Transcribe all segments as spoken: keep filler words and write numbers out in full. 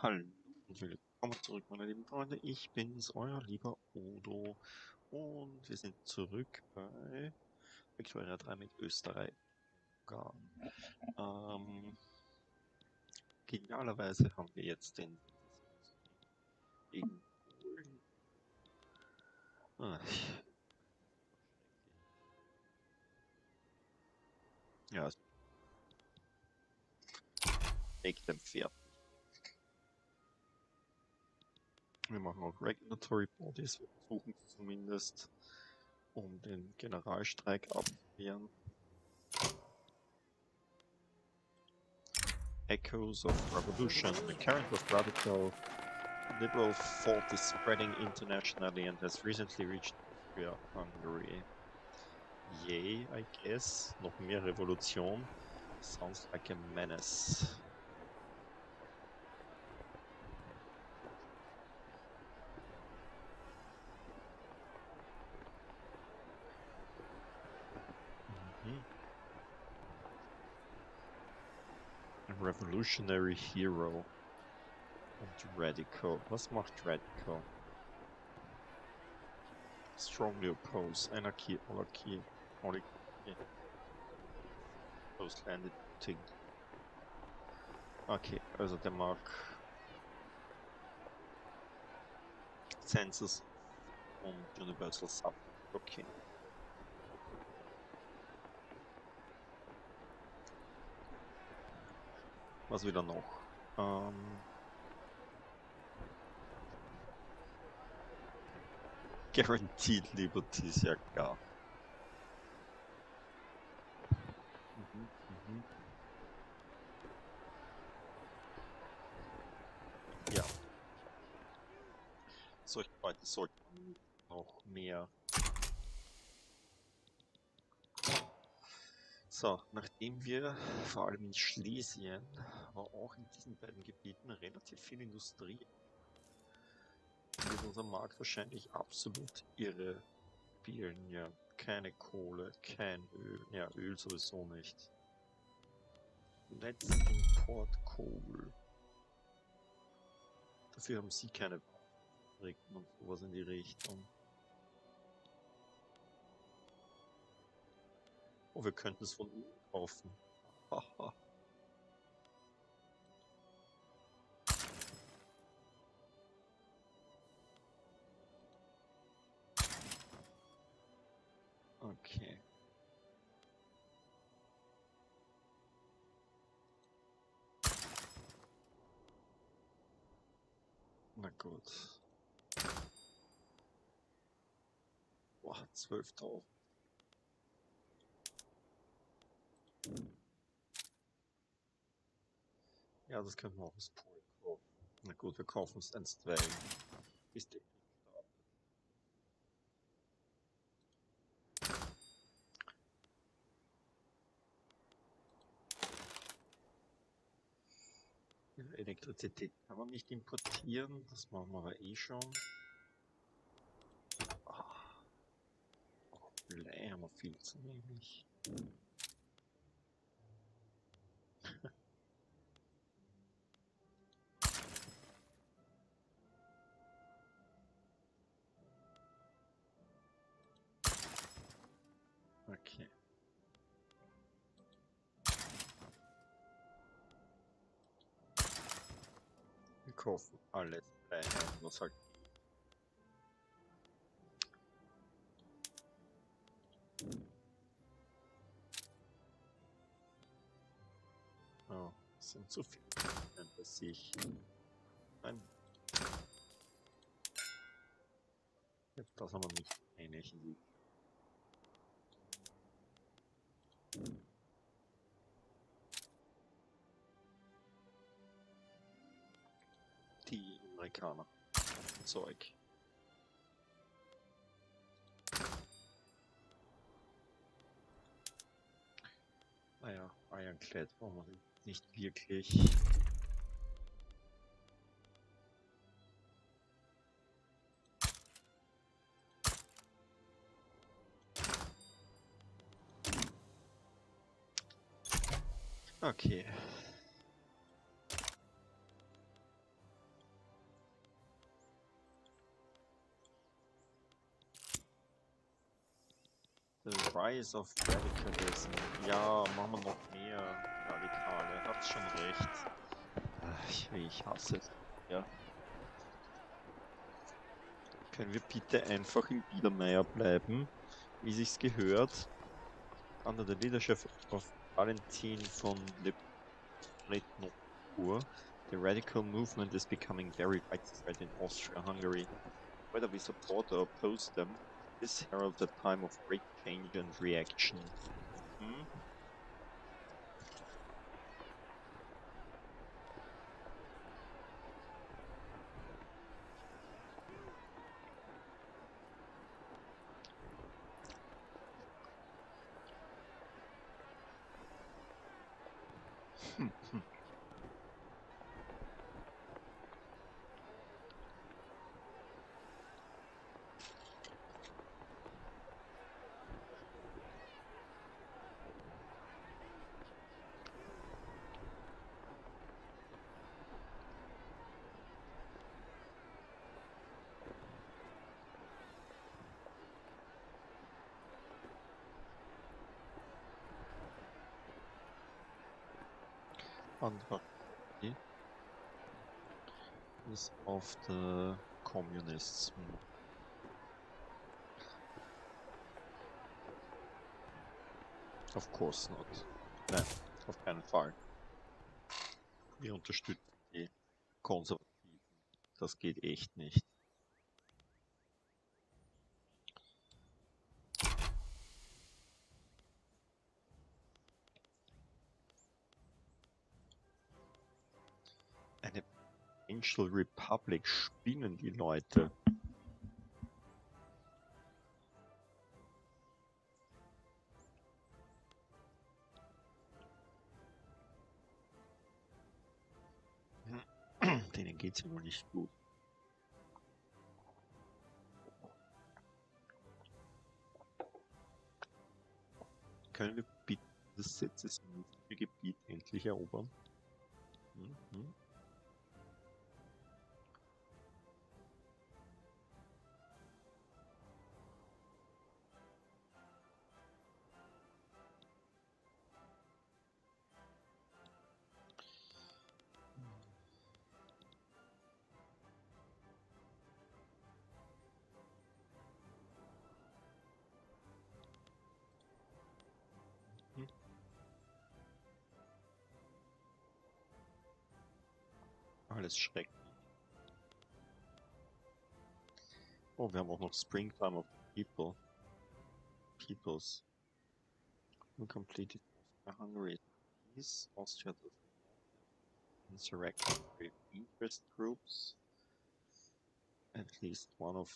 Hallo und willkommen zurück, meine lieben Freunde. Ich bin's, euer lieber Odo. Und wir sind zurück bei Victoria drei mit Österreich. Ähm, genialerweise haben wir jetzt den gegen Polen. Ah, ja, make them fair. Wir machen auch Regulatory Bodies, wir versuchen zumindest, um den Generalstreik abzuwehren. Echoes of revolution. The current of radical liberal thought is spreading internationally and has recently reached Austria, Hungary. Yay, I guess. Noch mehr Revolution. Sounds like a menace. Mhm. A revolutionary hero. Und radical. Was macht radical? Strongly oppose anarchy, oligarchy, oligarchy. Post-landed thing. Okay, also der mag Census und Universal Sub. Okay. Was wieder noch? Ähm, Guaranteed Liberty ist ja klar. Mhm, mhm. Ja. Solche Leute sollten noch mehr. So, nachdem wir vor allem in Schlesien, aber auch in diesen beiden Gebieten relativ viel Industrie, wird unser Markt wahrscheinlich absolut irre spielen. Ja, keine Kohle, kein Öl, ja, Öl sowieso nicht. Let's import coal. Dafür haben sie keine Fabriken und sowas in die Richtung. Oh, wir könnten es von ihnen kaufen. Haha. Okay. Na gut. Boah, zwölftausend. Ja, das könnten wir auch aus Polen kaufen. Na gut, wir kaufen es einstweilen. Bis der Krieg startet. Elektrizität kann man nicht importieren, das machen wir aber eh schon. Ah, oh, Blei haben wir viel zu wenig. Okay. Wir kaufen alles Blei ein, was halt. Oh, das sind zu viele bei sich. Nein. Das haben wir nicht einig. Die Amerikaner. Zeug. Naja, Ironclad brauchen wir nicht wirklich. Okay. rise of radicalism. Ja, machen wir noch mehr Radikale. Habt schon recht. Ach, ich, ich hasse es. Ja. Können wir bitte einfach in Biedermeier bleiben, wie sich's gehört? Under the leadership of Valentin von Lepretnour, the radical movement is becoming very widespread in Austria-Hungary. Whether we support or oppose them, this heralds a time of great change and reaction. Hmm? Andere is of the communists. Hmm. Of course not. Nein, auf keinen Fall. Wir unterstützen die Konservativen. Das geht echt nicht. Eine Potential Republic, spinnen die Leute. Denen geht's ja wohl nicht gut. Können wir bitte das setzesmäßige Gebiet endlich erobern? Mhm. Mhm. Alles schrecklich. Oh, wir haben auch noch Springtime of the People. Peoples. Uncompleted Hungary. Peace. Austria does insurrection with interest groups. At least one of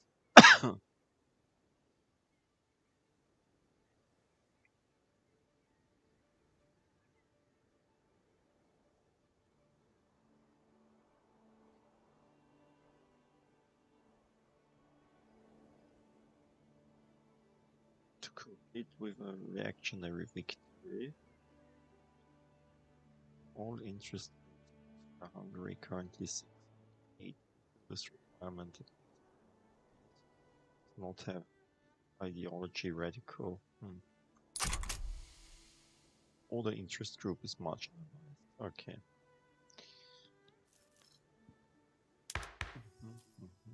to complete with a reactionary victory. All interest in Hungary currently eight. This requirement does not have ideology radical. Hmm. All the interest group is marginalized. Okay. Mhm, mhm.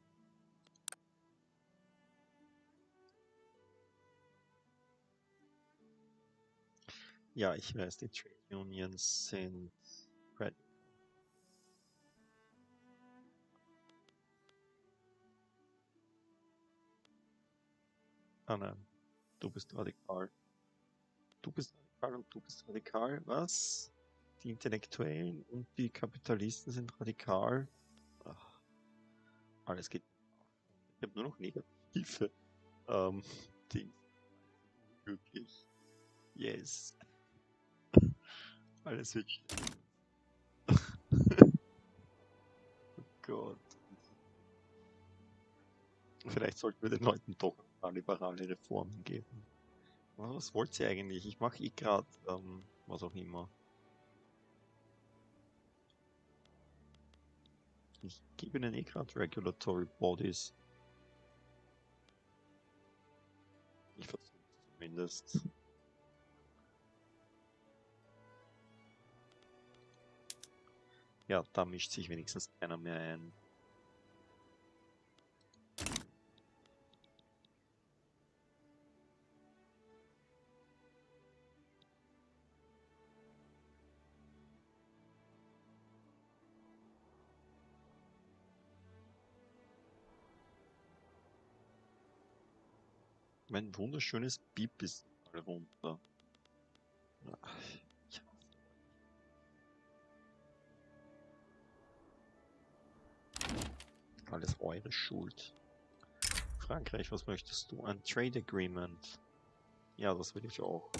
Ja, ich weiß, die Trade Unions sind radical. Ah nein, du bist radikal. Du bist radikal und du bist radikal. Was? Die Intellektuellen und die Kapitalisten sind radikal. Ach, alles geht. Ich habe nur noch negative ähm, Dinge. Wirklich. Yes. Alles wird schlecht. Oh Gott. Vielleicht sollten wir den Leuten doch ein paar liberale Reformen geben. Was wollt ihr eigentlich? Ich mache eh gerade ähm, was auch immer. Ich gebe ihnen eh gerade Regulatory Bodies. Ich versuche zumindest. Ja, da mischt sich wenigstens keiner mehr ein. Mein wunderschönes Bip ist mal runter. Ach, ja. Alles eure Schuld. Frankreich, was möchtest du? Ein Trade Agreement. Ja, das will ich auch.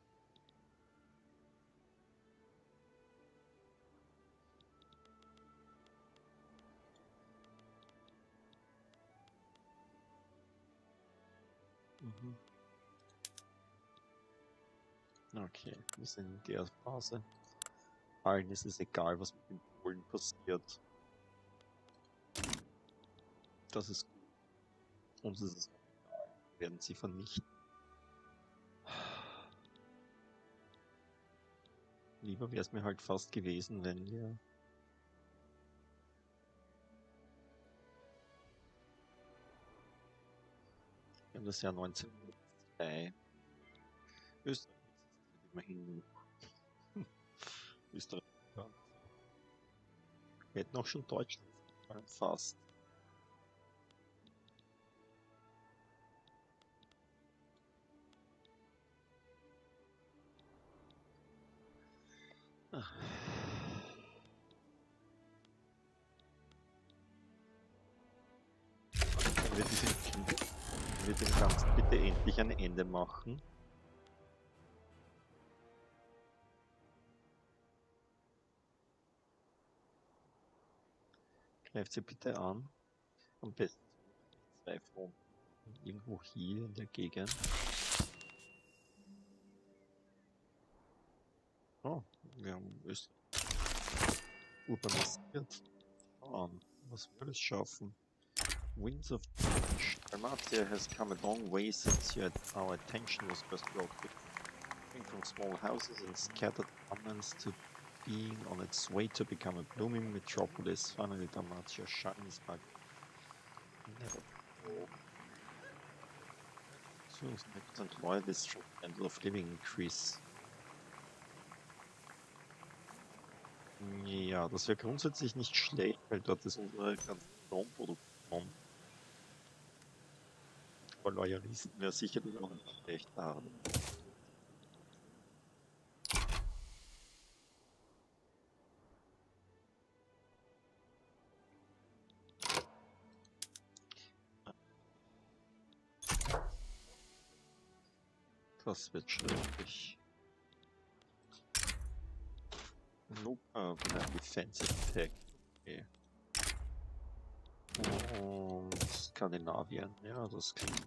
Mhm. Okay, wir sind in der Phase. Allen ist es egal, was mit den Polen passiert. Das ist gut. Uns ist es egal. Wir werden sie vernichten. Lieber wäre es mir halt fast gewesen, wenn wir... Wir haben das Jahr neunzehnhundertzwei. Österreich existiert immerhin. Österreich. Ja. Wir hätten auch schon Deutschland fast. Ach. Können wir, diesem, können wir dem Ganzen bitte endlich ein Ende machen? Greift sie bitte an. Am besten zwei Fronten. Irgendwo hier in der Gegend. Oh, wir haben Österreich urbanisiert. Schau an, was wir alles schaffen. Winds of Change. Dalmatia has come a long way since you had, our attention was first brought to it. From small houses and scattered farmlands to being on its way to become a blooming metropolis. Finally, Dalmatia shines like never before. Soon as and loyalists and of living increase. Ja, das wäre grundsätzlich nicht schlecht, weil dort ist unsere ganze Stromproduktion. Aber Loyalisten wäre sicherlich auch nicht schlecht da. Das wird schwierig. Nope, uh, defensive attack. Okay. Und Skandinavien, ja, das klingt.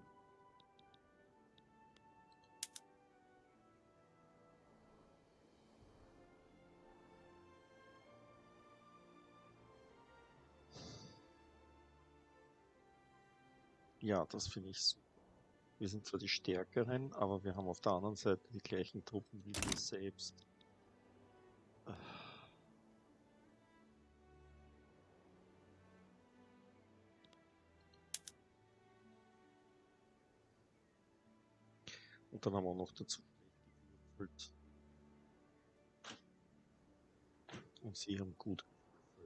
Ja, das finde ich super. Wir sind zwar die Stärkeren, aber wir haben auf der anderen Seite die gleichen Truppen wie wir selbst. Und dann haben wir noch dazu gewürfelt. Und sie haben gut gewürfelt.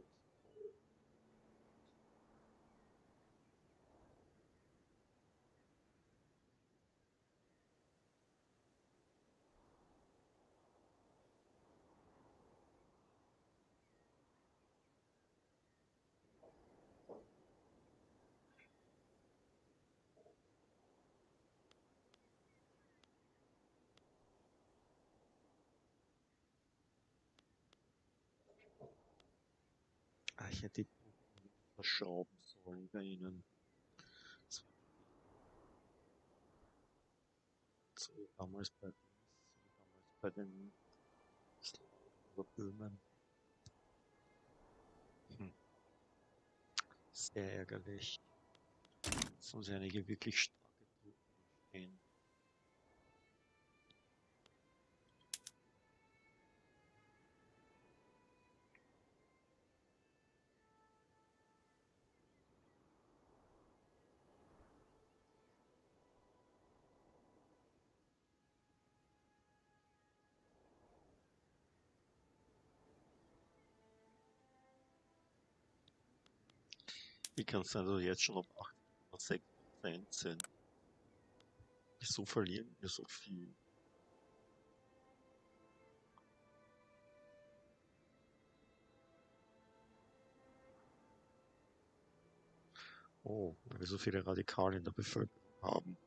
Ah, ich hätte die Truppen verschrauben sollen bei ihnen. So wie damals bei, so wie damals bei den Slawen Böhmen. Hm. Sehr ärgerlich. Es haben sie einige wirklich starke Truppen stehen. Wie kann es sein, dass wir jetzt schon auf acht Komma sechs Prozent sind? Wieso verlieren wir so viel? Oh, weil wir so viele Radikale in der Bevölkerung haben.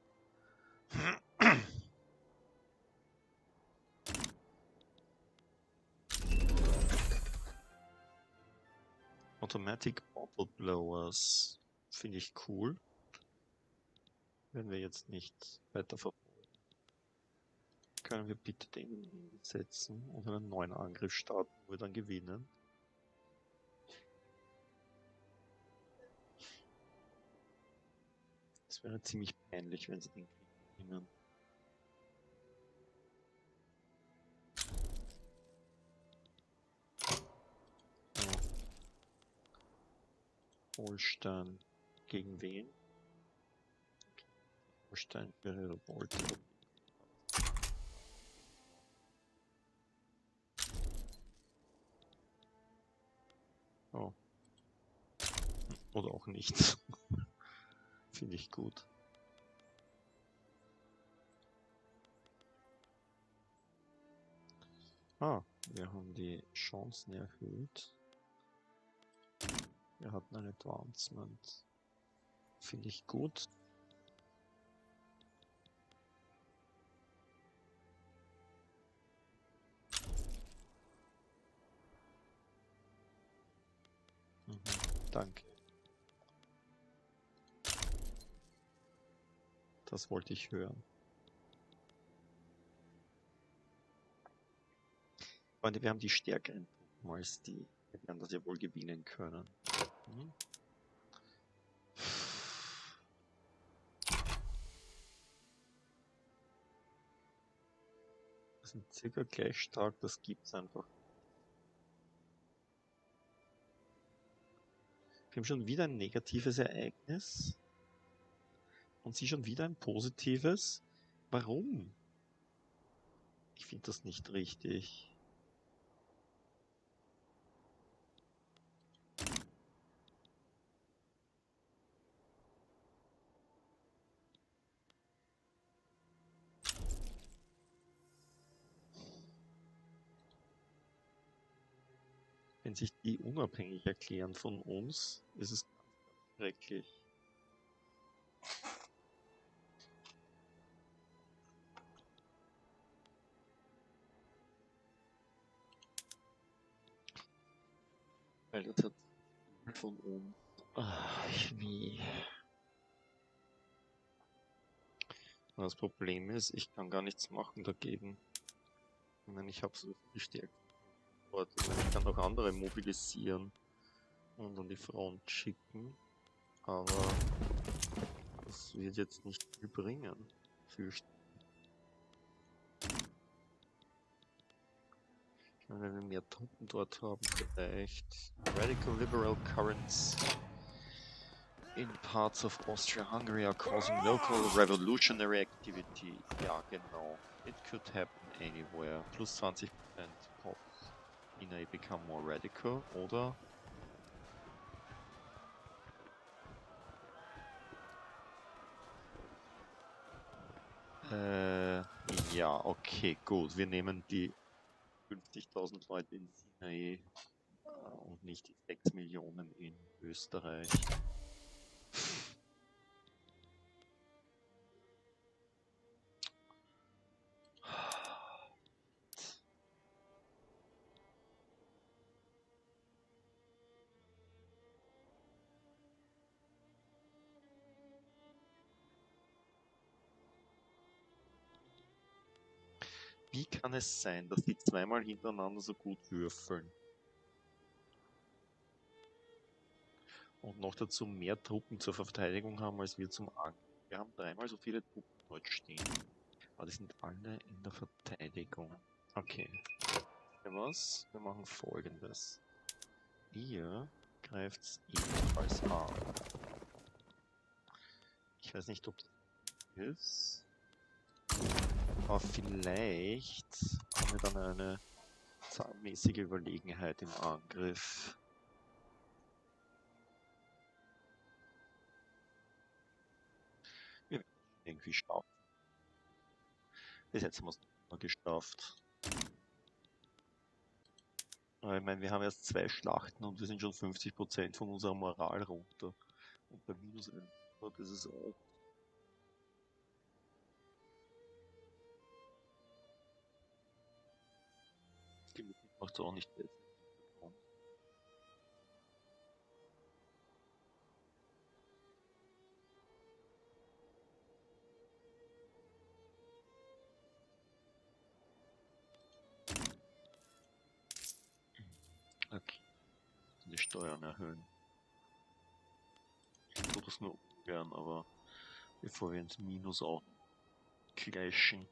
Automatic Bottle Blowers finde ich cool. Wenn wir jetzt nicht weiter verfolgen, können wir bitte den setzen und einen neuen Angriff starten, wo wir dann gewinnen. Das wäre ziemlich peinlich, wenn sie den Krieg gewinnen. Oh. Holstein gegen wen? Holstein wäre Revolte. Oh. Oder auch nicht. Finde ich gut. Ah, wir haben die Chancen erhöht. Wir hatten ein Advancement. Finde ich gut. Mhm, danke. Das wollte ich hören. Freunde, wir haben die stärkeren Truppen als die. Wir werden das ja wohl gewinnen können. Hm? Das sind circa gleich stark, das gibt's einfach. Wir haben schon wieder ein negatives Ereignis. Und sie schon wieder ein positives. Warum? Ich finde das nicht richtig. Wenn sich die unabhängig erklären von uns, ist es ganz, ganz schrecklich. Weil das hat von uns. Ach, wie. Das Problem ist, ich kann gar nichts machen dagegen. Ich meine, ich habe so viel Stärke. Ich kann auch andere mobilisieren und an die Front schicken, aber das wird jetzt nicht viel bringen. Fürchten. Ich meine, wenn wir mehr Truppen dort haben, vielleicht Radical Liberal Currents in parts of Austria-Hungary are causing local revolutionary activity. Ja, genau. It could happen anywhere. Plus zwanzig Prozent Pop in a become more radical, oder? Äh, ja, okay, gut. Wir nehmen die fünfzigtausend Leute in Sinai äh, und nicht die sechs Millionen in Österreich. Wie kann es sein, dass die zweimal hintereinander so gut würfeln? Und noch dazu mehr Truppen zur Verteidigung haben als wir zum Angriff. Wir haben dreimal so viele Truppen dort stehen. Aber die sind alle in der Verteidigung. Okay. Ja, was? Wir machen Folgendes. Ihr greift ebenfalls an. Ich weiß nicht, ob das ist. Aber vielleicht haben wir dann eine zahlenmäßige Überlegenheit im Angriff. irgendwie schaffen. Bis jetzt haben wir es nicht mal geschafft. Aber ich meine, wir haben erst zwei Schlachten und wir sind schon fünfzig Prozent von unserer Moral runter. Und bei minus eins, das ist auch. Die macht es auch nicht besser. Okay, die Steuern erhöhen. Ich tue das nur ungern, aber bevor wir ins Minus auch crashen.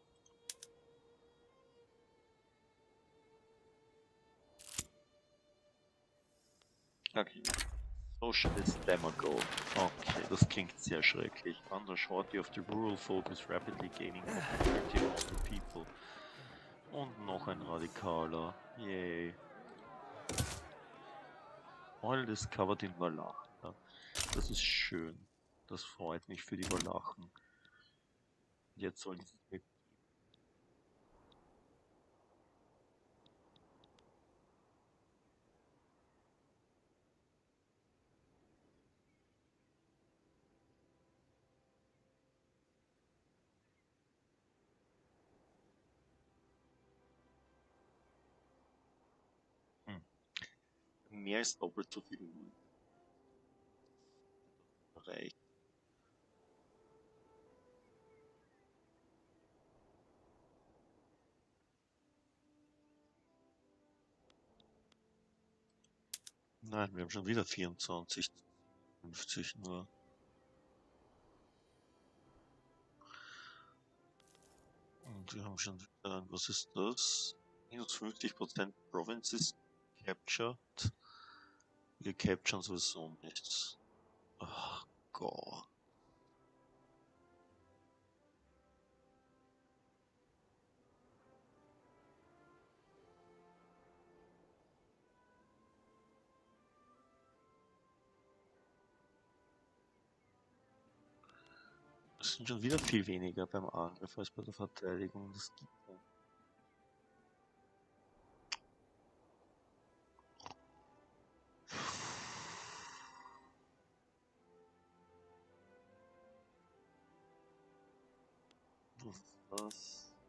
Okay. Socialist Demagogue. Okay, das klingt sehr schrecklich. Undershorty of the rural folk is rapidly gaining popularity among the people. Und noch ein Radikaler. Yay. All discovered in Walachen. Ja, das ist schön. Das freut mich für die Walachen. Jetzt sollen sie hm. Mehr als doppelt so viel Reich. Nein, wir haben schon wieder vierundzwanzig, fünfzig nur. Und wir haben schon wieder, was ist das? Minus fünfzig Prozent Provinces captured. Wir capturen sowieso nichts. Ach Gott. Es sind schon wieder viel weniger beim Angriff als bei der Verteidigung. Das gibt ja. Was?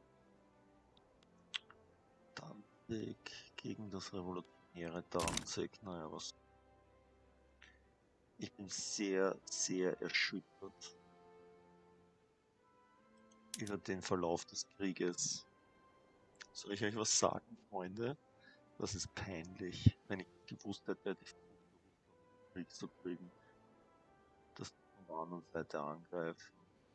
Danzig gegen das revolutionäre Danzig. Naja, was? Ich bin sehr, sehr erschüttert über den Verlauf des Krieges. Soll ich euch was sagen, Freunde? Das ist peinlich, wenn ich gewusst hätte, die Krieg zu kriegen, dass die von der anderen Seite angreifen.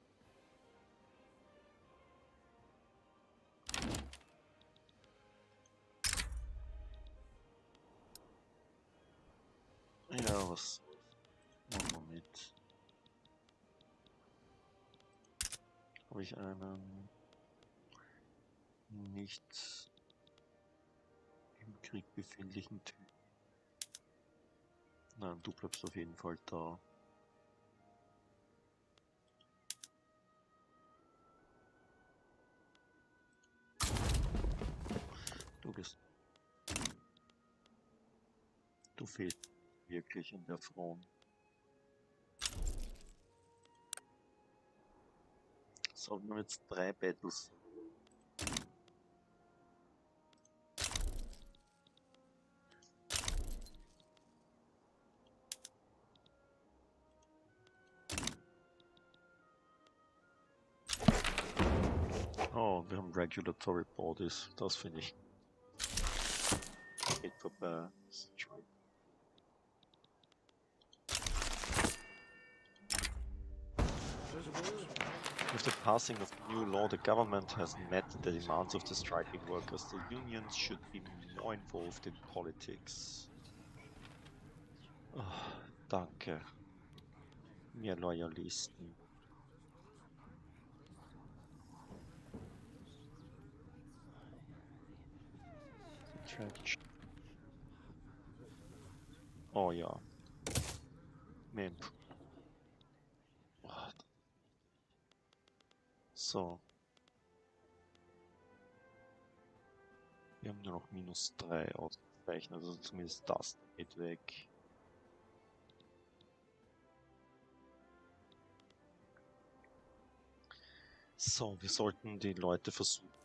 Ja, was machen wir mit? Habe ich einen nicht im Krieg befindlichen Typ? Nein, du bleibst auf jeden Fall da. Du gehst. Du fehlst wirklich in der Front. So, wir haben jetzt drei Battles. Oh, wir haben Regulatory Bodies. Das finde ich. Geht vorbei. With the passing of the new law, the government has met the demands of the striking workers. The unions should be more involved in politics. Oh, danke. Mehr Loyalisten. Oh ja. Mehr So. Wir haben nur noch minus drei ausgezeichnet, also zumindest das geht weg. So, wir sollten die Leute versuchen